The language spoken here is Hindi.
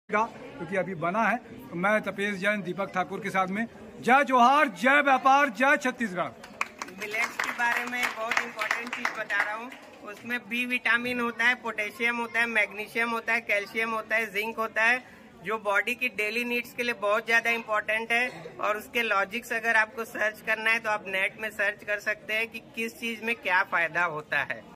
क्योंकि अभी बना है। तो मैं तपेश जैन दीपक ठाकुर के साथ में जय जोहार, जय व्यापार, जय छत्तीसगढ़। मिलेट्स के बारे में बहुत इंपॉर्टेंट चीज बता रहा हूँ। उसमें बी विटामिन होता है, पोटेशियम होता है, मैग्नीशियम होता है, कैल्शियम होता है, जिंक होता है, जो बॉडी की डेली नीड्स के लिए बहुत ज्यादा इंपॉर्टेंट है। और उसके लॉजिक्स अगर आपको सर्च करना है तो आप नेट में सर्च कर सकते हैं कि किस चीज में क्या फायदा होता है।